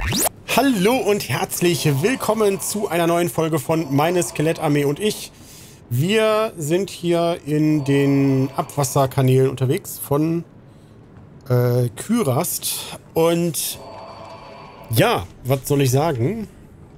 Hallo und herzlich willkommen zu einer neuen Folge von Meine Skelettarmee und ich. Wir sind hier in den Abwasserkanälen unterwegs von Kyrast. Und ja, was soll ich sagen?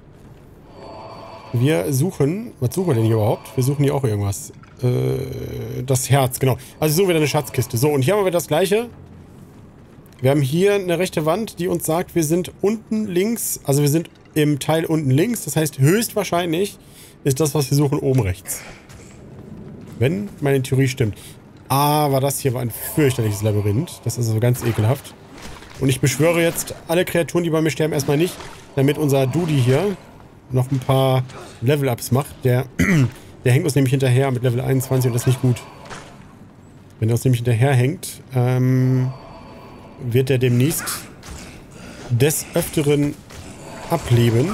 Wir suchen, was suchen wir denn hier überhaupt? Wir suchen hier auch irgendwas. Das Herz, genau. Also suchen wir eine Schatzkiste. So, und hier haben wir das gleiche. Wir haben hier eine rechte Wand, die uns sagt, wir sind unten links. Also wir sind im Teil unten links. Das heißt, höchstwahrscheinlich ist das, was wir suchen, oben rechts. Wenn meine Theorie stimmt. Aber das hier war ein fürchterliches Labyrinth. Das ist also ganz ekelhaft. Und ich beschwöre jetzt alle Kreaturen, die bei mir sterben, erstmal nicht. Damit unser Dudi hier noch ein paar Level-Ups macht. Der hängt uns nämlich hinterher mit Level 21 und das ist nicht gut. Wenn er uns nämlich hinterher hängt, wird er demnächst des Öfteren ableben.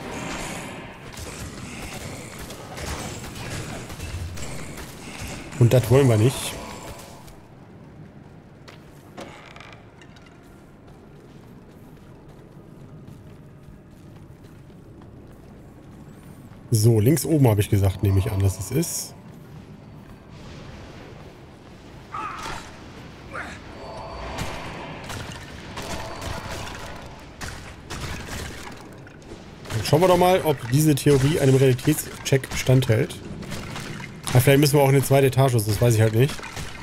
Und das wollen wir nicht. So, links oben habe ich gesagt, nehme ich an, dass es ist. Schauen wir doch mal, ob diese Theorie einem Realitätscheck standhält. Aber vielleicht müssen wir auch in eine zweite Etage, das weiß ich halt nicht.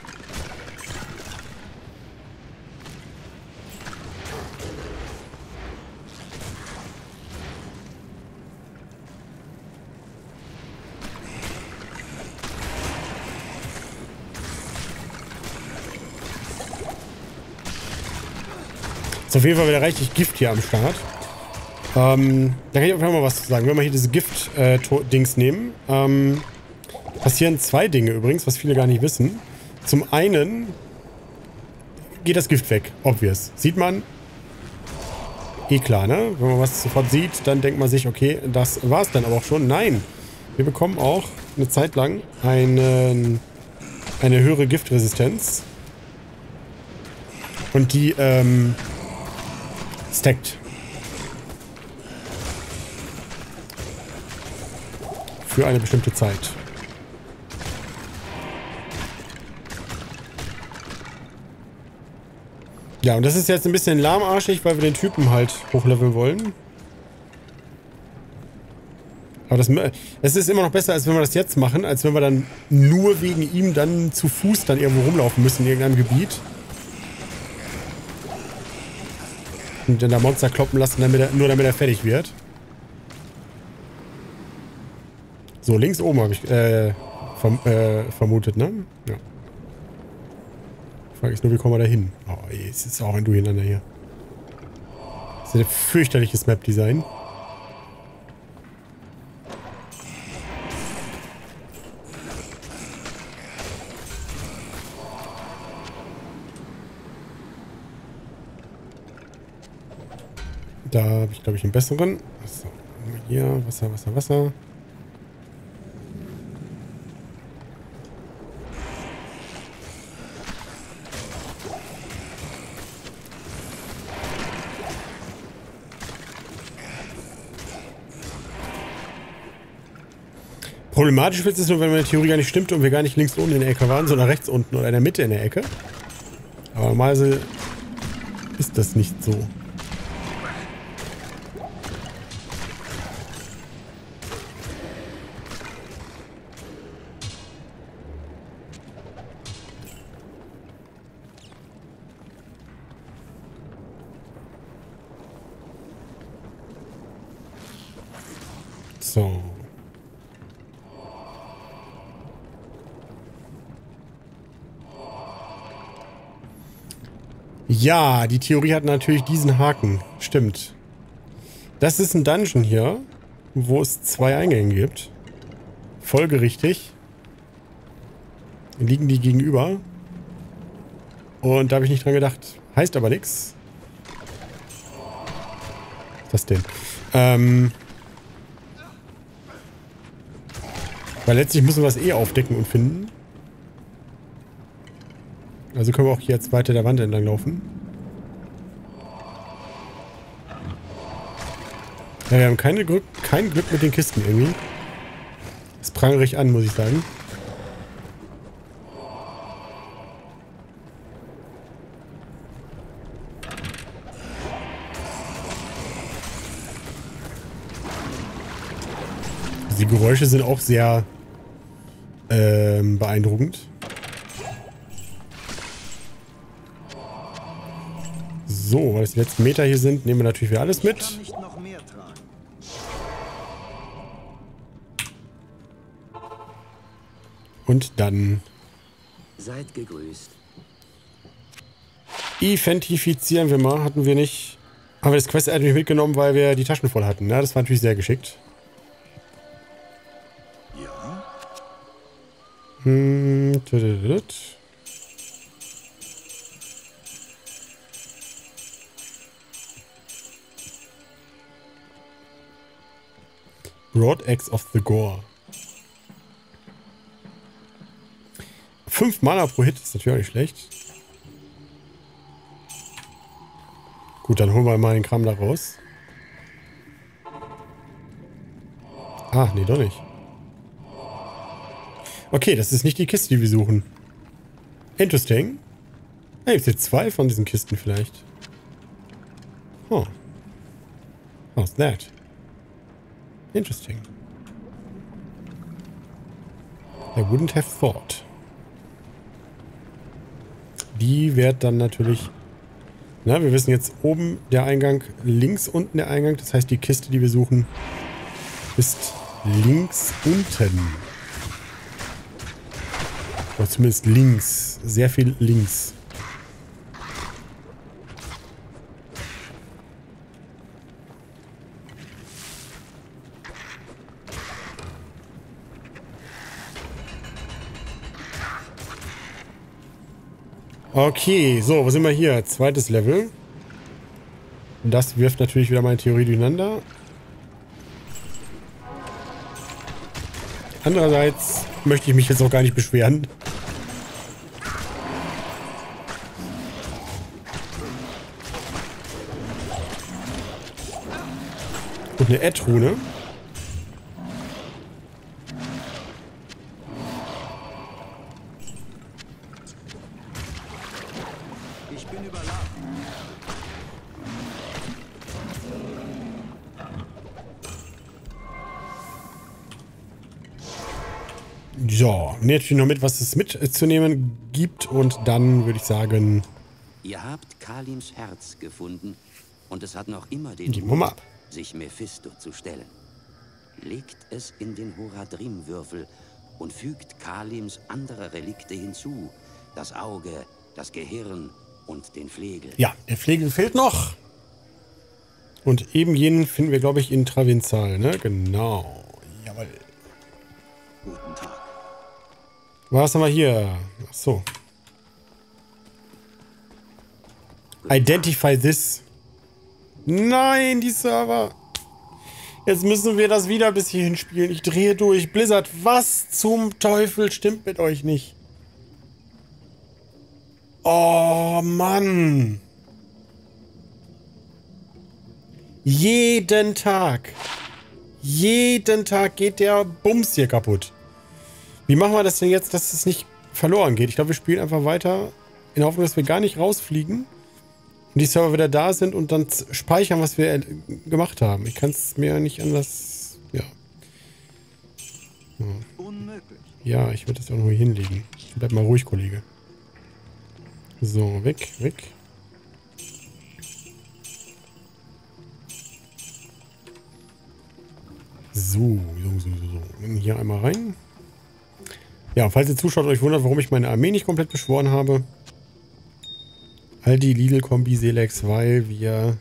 Ist auf jeden Fall wieder reichlich Gift hier am Start. Da kann ich einfach mal was zu sagen. Wenn wir hier diese Gift-Dings nehmen, passieren zwei Dinge übrigens, was viele gar nicht wissen. Zum einen geht das Gift weg, obvious. Sieht man? Eh klar, ne? Wenn man was sofort sieht, dann denkt man sich, okay, das war's dann aber auch schon. Nein, wir bekommen auch eine Zeit lang eine höhere Giftresistenz. Und die stackt. Für eine bestimmte Zeit. Ja, und das ist jetzt ein bisschen lahmarschig, weil wir den Typen halt hochleveln wollen. Aber es ist immer noch besser, als wenn wir das jetzt machen, als wenn wir dann nur wegen ihm dann zu Fuß dann irgendwo rumlaufen müssen in irgendeinem Gebiet. Und dann da Monster kloppen lassen, nur damit er fertig wird. So, links oben habe ich vermutet, ne? Ja. Frage ich nur, wie kommen wir da hin? Oh, es ist auch ein Durcheinander hier. Das ist ein fürchterliches Map-Design. Da habe ich, glaube ich, einen besseren. So, hier, Wasser, Wasser, Wasser. Problematisch wird es nur, wenn meine Theorie gar nicht stimmt und wir gar nicht links unten in der Ecke waren, sondern rechts unten oder in der Mitte in der Ecke. Aber normalerweise ist das nicht so. So. Ja, die Theorie hat natürlich diesen Haken. Stimmt. Das ist ein Dungeon hier, wo es 2 Eingänge gibt. Folgerichtig liegen die gegenüber. Und da habe ich nicht dran gedacht. Heißt aber nichts. Was ist das denn? Weil letztlich müssen wir es eh aufdecken und finden. Also können wir auch hier jetzt weiter der Wand entlang laufen. Ja, wir haben kein Glück mit den Kisten irgendwie. Das prangere ich an, muss ich sagen. Die Geräusche sind auch sehr beeindruckend. So, weil es die letzten Meter hier sind, nehmen wir natürlich wieder alles mit. Und dann seid gegrüßt. Identifizieren wir mal. Hatten wir nicht. Haben wir das Quest-Item nicht mitgenommen, weil wir die Taschen voll hatten. Ja, das war natürlich sehr geschickt. Ja. Broad Axe of the Gore. 5 Mana pro Hit ist natürlich auch nicht schlecht. Gut, dann holen wir mal den Kram da raus. Ah, nee, doch nicht. Okay, das ist nicht die Kiste, die wir suchen. Interesting. Da gibt es jetzt 2 von diesen Kisten vielleicht. Oh. How's that? Interesting. I wouldn't have thought. Die wird dann natürlich... Na, wir wissen jetzt oben der Eingang, links unten der Eingang. Das heißt, die Kiste, die wir suchen, ist links unten. Oder zumindest links. Sehr viel links. Okay, so, wo sind wir hier? Zweites Level. Das wirft natürlich wieder meine Theorie durcheinander. Andererseits möchte ich mich jetzt auch gar nicht beschweren. Und eine Erdrune. Ich bin überladen. So, natürlich noch mit, was es mitzunehmen gibt. Und dann würde ich sagen... Ihr habt Kalims Herz gefunden und es hat noch immer den Geben wir mal Mut, ab. sich Mephisto zu stellen. Legt es in den Horadrim-Würfel und fügt Kalims andere Relikte hinzu. Das Auge, das Gehirn und den Flegel. Ja, der Flegel fehlt noch. Und eben jenen finden wir, glaube ich, in Travinzal, ne? Genau. Jawohl. Guten Tag. Was haben wir hier? Ach so. Identify this. Nein, die Server. Jetzt müssen wir das wieder bis hierhin spielen. Ich drehe durch. Blizzard, was zum Teufel stimmt mit euch nicht? Oh, Mann. Jeden Tag. Jeden Tag geht der Bums hier kaputt. Wie machen wir das denn jetzt, dass es nicht verloren geht? Ich glaube, wir spielen einfach weiter in der Hoffnung, dass wir gar nicht rausfliegen. Und die Server wieder da sind und dann speichern, was wir gemacht haben. Ich kann es mir nicht anders... Ja. Unmöglich. Ja, ich werde das auch noch hier hinlegen. Bleib mal ruhig, Kollege. So, weg, weg. So. Hier einmal rein. Ja, falls ihr zuschaut und euch wundert, warum ich meine Armee nicht komplett beschworen habe. Aldi, Lidl, Kombi, Selex, weil wir...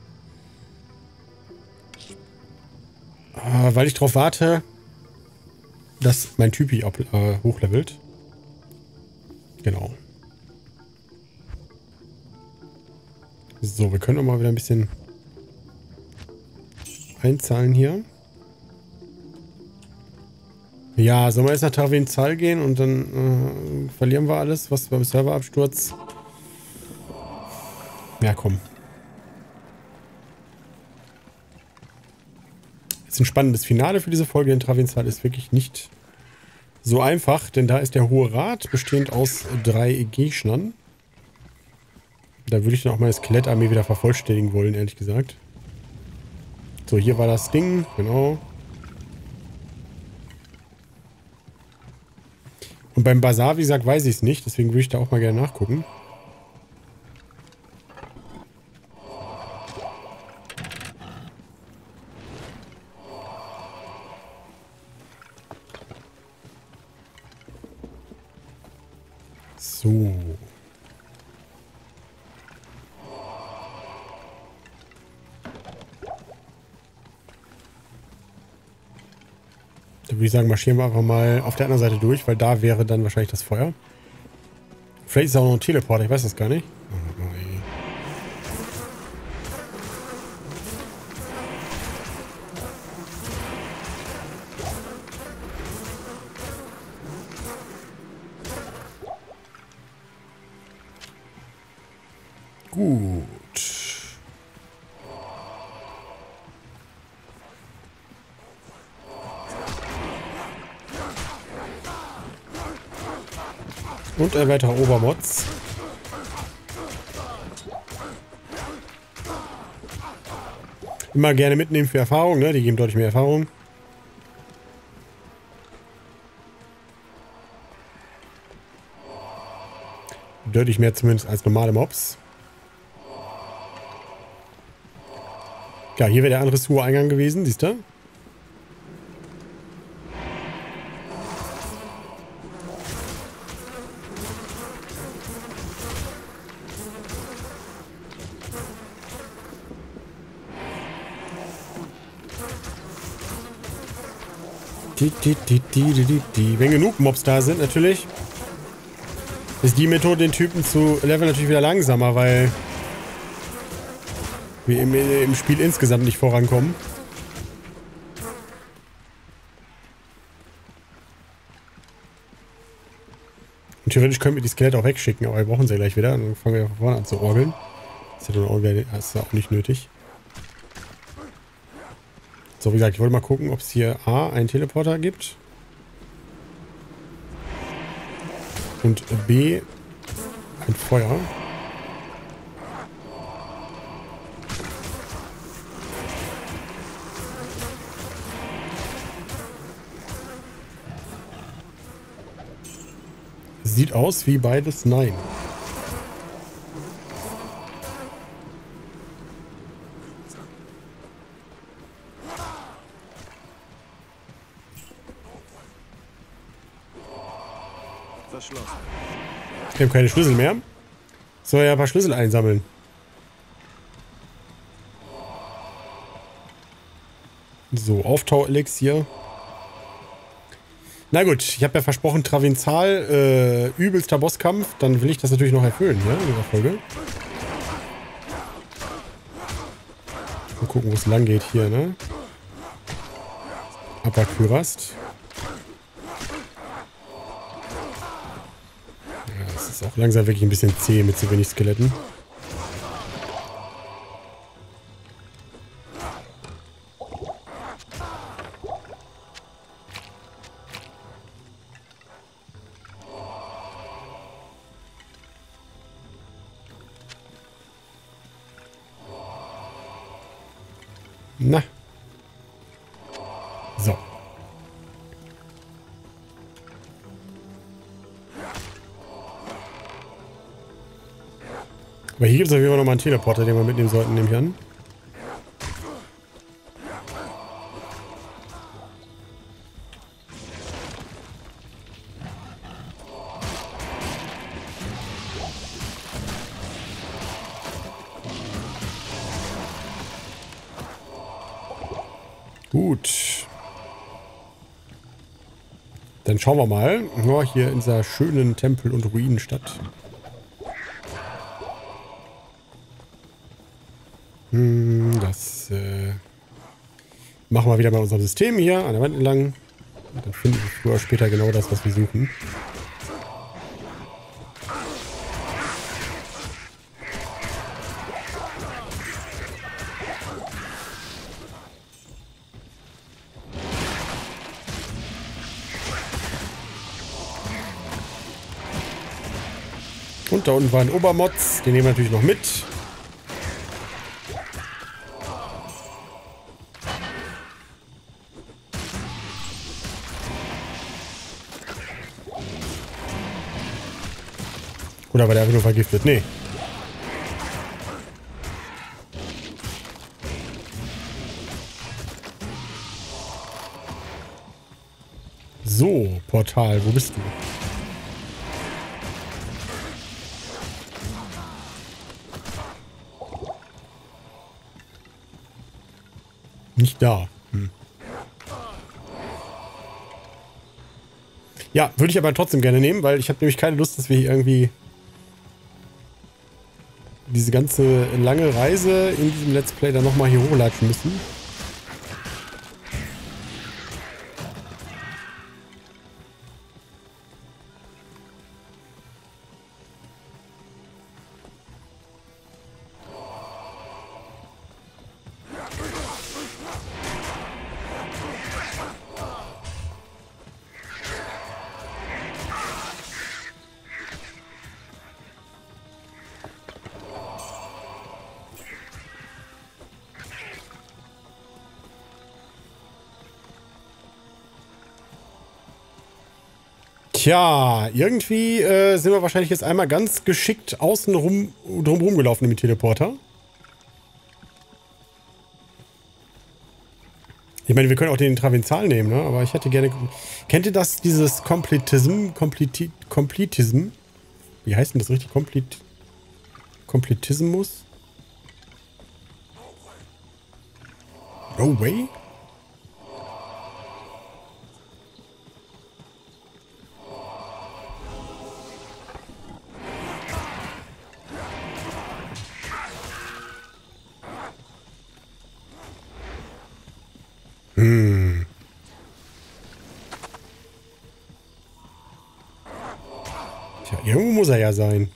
weil ich darauf warte, dass mein Typi hochlevelt. Genau. So, wir können auch mal wieder ein bisschen einzahlen hier. Ja, sollen wir jetzt nach Travinzal gehen und dann verlieren wir alles, was beim Serverabsturz... Ja, komm. ein spannendes Finale für diese Folge, denn Travinzal ist wirklich nicht so einfach, denn da ist der Hohe Rat, bestehend aus 3 Gegnern. Da würde ich dann auch meine Skelettarmee wieder vervollständigen wollen, ehrlich gesagt. So, hier war das Ding, genau. Und beim Bazar, wie gesagt, weiß ich es nicht, deswegen würde ich da auch mal gerne nachgucken. So. Da würde ich sagen, marschieren wir einfach mal auf der anderen Seite durch, weil da wäre dann wahrscheinlich das Feuer. Vielleicht ist es auch noch ein Teleporter, ich weiß das gar nicht. Oh, ey. Gut. Und ein weiterer Obermods. Immer gerne mitnehmen für Erfahrung, ne? Die geben deutlich mehr Erfahrung. Deutlich mehr zumindest als normale Mobs. Ja, hier wäre der andere Sewer-Eingang gewesen, siehst du? Wenn genug Mobs da sind, natürlich, ist die Methode, den Typen zu leveln, natürlich wieder langsamer, weil wir im Spiel insgesamt nicht vorankommen. Und theoretisch können wir die Skelette auch wegschicken, aber wir brauchen sie ja gleich wieder. Und dann fangen wir von vorne an zu orgeln. Das ist ja auch nicht nötig. So, wie gesagt, ich wollte mal gucken, ob es hier A, einen Teleporter gibt. Und B, ein Feuer. Sieht aus wie beides nein. Wir haben keine Schlüssel mehr. Soll ja ein paar Schlüssel einsammeln. So, Auftau-Elixier. Na gut, ich habe ja versprochen, Travinzal, übelster Bosskampf. Dann will ich das natürlich noch erfüllen, ja, in dieser Folge. Mal gucken, wo es lang geht hier, ne? Apakyrast. Ja, das ist auch langsam wirklich ein bisschen zäh mit so wenig Skeletten. Na. So. Aber hier gibt es auf jeden Fall nochmal einen Teleporter, den wir mitnehmen sollten, nehme ich an. Gut. Dann schauen wir mal. Ja, hier in dieser schönen Tempel- und Ruinenstadt. Das machen wir wieder bei unserem System hier an der Wand entlang. Und dann finden wir früher oder später genau das, was wir suchen. Und da unten war ein Obermotz. Den nehmen wir natürlich noch mit. Oder war der einfach nur vergiftet? Nee. So, Portal, wo bist du? Nicht da. Ja, würde ich aber trotzdem gerne nehmen, weil ich habe nämlich keine Lust, dass wir hier irgendwie diese ganze lange Reise in diesem Let's Play dann nochmal hier hochlatschen müssen. Tja, irgendwie sind wir wahrscheinlich jetzt einmal ganz geschickt außen drumherum gelaufen mit dem Teleporter. Ich meine, wir können auch den Travinzal nehmen, ne? Aber ich hätte gerne... Kennt ihr das, dieses Completism? Wie heißt denn das richtig? Completismus? No way? Tja, irgendwo muss er ja sein.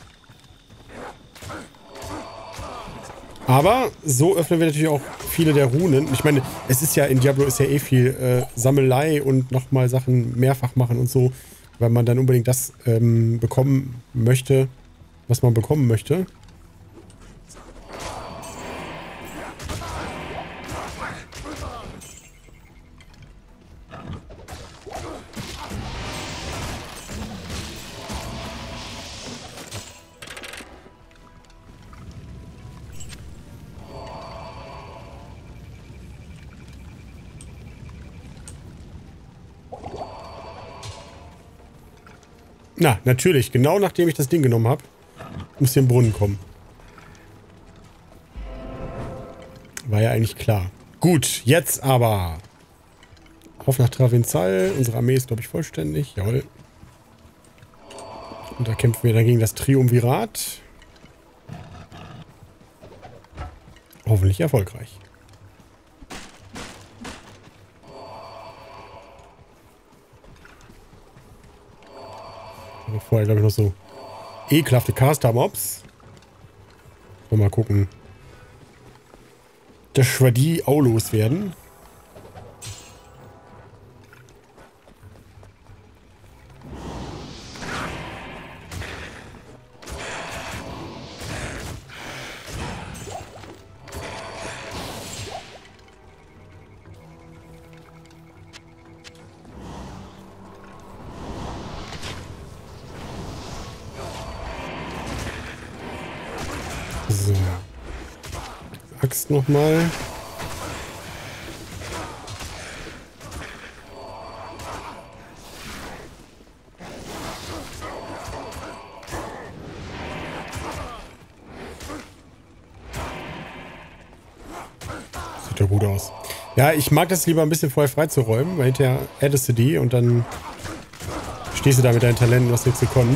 Aber so öffnen wir natürlich auch viele der Runen. Ich meine, es ist ja in Diablo ist ja eh viel Sammelei und nochmal Sachen mehrfach machen und so, weil man dann unbedingt das bekommen möchte, was man bekommen möchte. Na, natürlich. Genau nachdem ich das Ding genommen habe, muss hier ein Brunnen kommen. War ja eigentlich klar. Gut, jetzt aber. Auf nach Travinzal. Unsere Armee ist, glaube ich, vollständig. Jawohl. Und da kämpfen wir dann gegen das Triumvirat. Hoffentlich erfolgreich. Aber vorher, glaube ich, noch so ekelhafte Caster-Mobs. Mal gucken, dass wir die auch loswerden. So. Axt nochmal. Sieht ja gut aus. Ja, ich mag das lieber ein bisschen vorher freizuräumen, weil hinterher addest du die und dann stehst du da mit deinen Talenten, was jetzt gekonnt.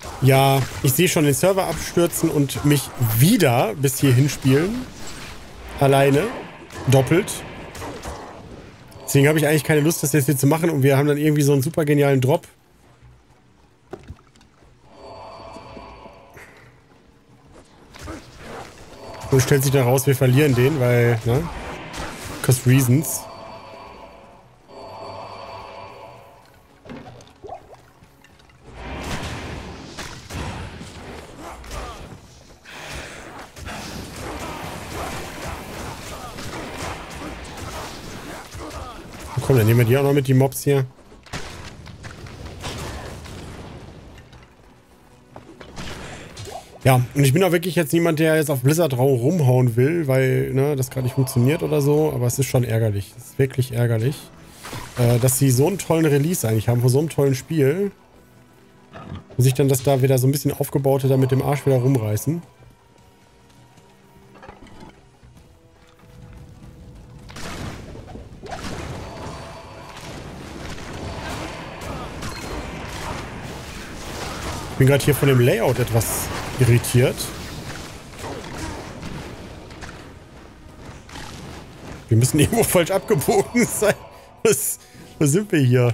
Ja, ich sehe schon den Server abstürzen und mich wieder bis hierhin spielen. Alleine. Doppelt. Deswegen habe ich eigentlich keine Lust, das jetzt hier zu machen. Und wir haben dann irgendwie so einen super genialen Drop. Und stellt sich dann raus, wir verlieren den, weil, ne? Cause reasons. Komm, dann nehmen wir die auch noch mit, die Mobs hier. Ja, und ich bin auch wirklich jetzt niemand, der jetzt auf Blizzard rumhauen will, weil, ne, das gerade nicht funktioniert oder so, aber es ist schon ärgerlich. Es ist wirklich ärgerlich, dass sie so einen tollen Release eigentlich haben von so einem tollen Spiel und sich dann das da wieder so ein bisschen aufgebaute da mit dem Arsch wieder rumreißen. Ich bin gerade hier von dem Layout etwas irritiert. Wir müssen irgendwo falsch abgebogen sein. Wo sind wir hier?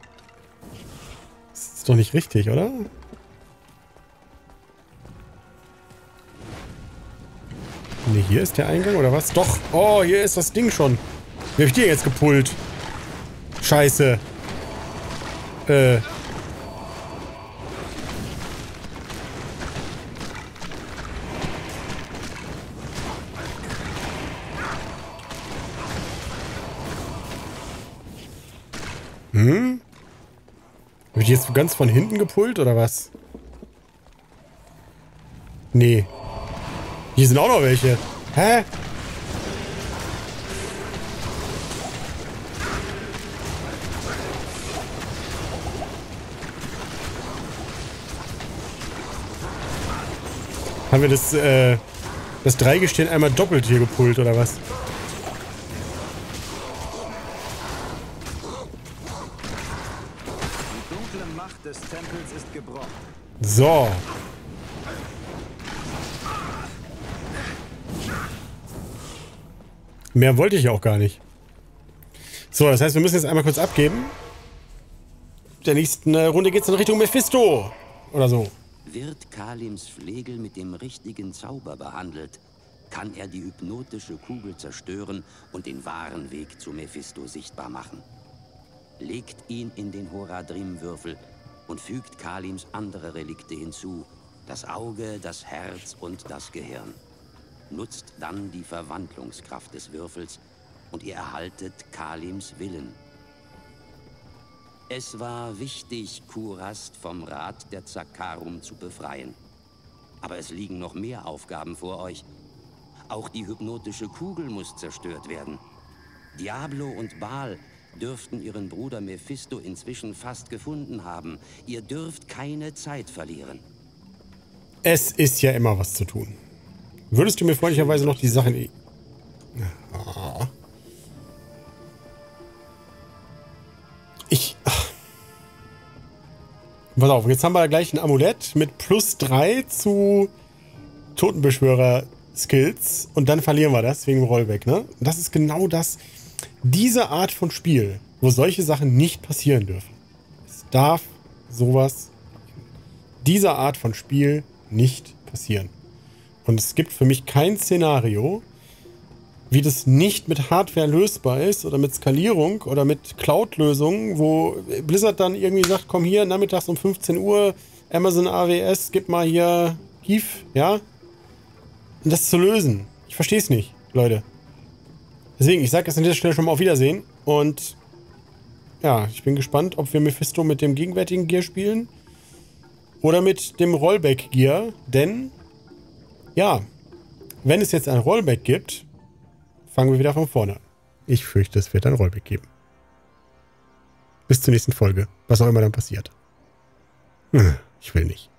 Das ist doch nicht richtig, oder? Ne, hier ist der Eingang, oder was? Doch! Oh, hier ist das Ding schon. Wie hab ich dir jetzt gepullt? Scheiße. Hab ich die jetzt ganz von hinten gepullt, oder was? Nee. Hier sind auch noch welche. Hä? Haben wir das Dreigestirn einmal doppelt hier gepullt, oder was? Des Tempels ist gebrochen. So. Mehr wollte ich auch gar nicht. So, das heißt, wir müssen jetzt einmal kurz abgeben. Der nächsten Runde geht es in Richtung Mephisto. Oder so. Wird Kalims Flegel mit dem richtigen Zauber behandelt, kann er die hypnotische Kugel zerstören und den wahren Weg zu Mephisto sichtbar machen. Legt ihn in den Horadrim-Würfel und fügt Kalims andere Relikte hinzu, das Auge, das Herz und das Gehirn. Nutzt dann die Verwandlungskraft des Würfels und ihr erhaltet Kalims Willen. Es war wichtig, Kurast vom Rat der Zakarum zu befreien. Aber es liegen noch mehr Aufgaben vor euch. Auch die hypnotische Kugel muss zerstört werden. Diablo und Baal dürften ihren Bruder Mephisto inzwischen fast gefunden haben. Ihr dürft keine Zeit verlieren. Es ist ja immer was zu tun. Würdest du mir freundlicherweise noch die Sachen... Pass auf, jetzt haben wir gleich ein Amulett mit +3 zu Totenbeschwörer-Skills und dann verlieren wir das wegen dem Rollback, ne? Das ist genau das, diese Art von Spiel, wo solche Sachen nicht passieren dürfen. Es darf sowas, dieser Art von Spiel nicht passieren. Und es gibt für mich kein Szenario, wie das nicht mit Hardware lösbar ist oder mit Skalierung oder mit Cloud-Lösungen, wo Blizzard dann irgendwie sagt, komm hier, nachmittags um 15 Uhr, Amazon AWS, gib mal hier Hief, ja? Und das zu lösen. Ich verstehe es nicht, Leute. Deswegen, ich sage jetzt an dieser Stelle schon mal auf Wiedersehen und ja, ich bin gespannt, ob wir Mephisto mit dem gegenwärtigen Gear spielen oder mit dem Rollback-Gear, denn ja, wenn es jetzt ein Rollback gibt, fangen wir wieder von vorne an. Ich fürchte, es wird ein Rollback geben. Bis zur nächsten Folge. Was auch immer dann passiert. Ich will nicht.